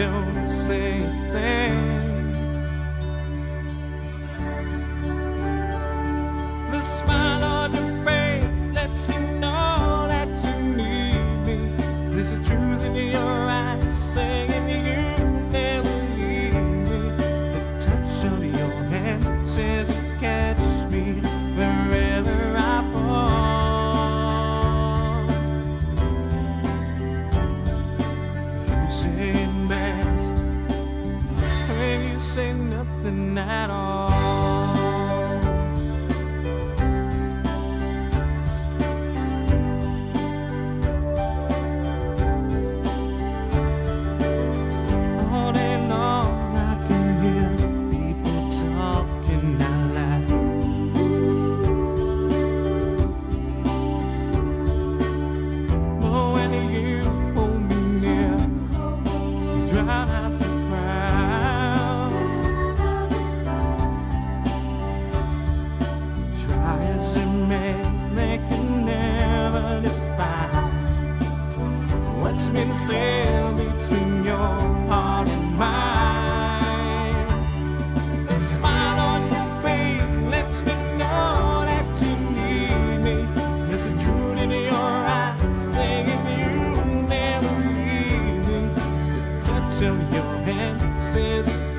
don't say a thing. The smile on your face lets me know that you need me. There's a truth in your eyes saying you never leave me. The touch of your hand says you catch me wherever I fall. You say it best when you say nothing at all. What's been said between your heart and mine? The smile on your face lets me know that you need me. There's a truth in your eyes saying you never leave me. The touch of your hand says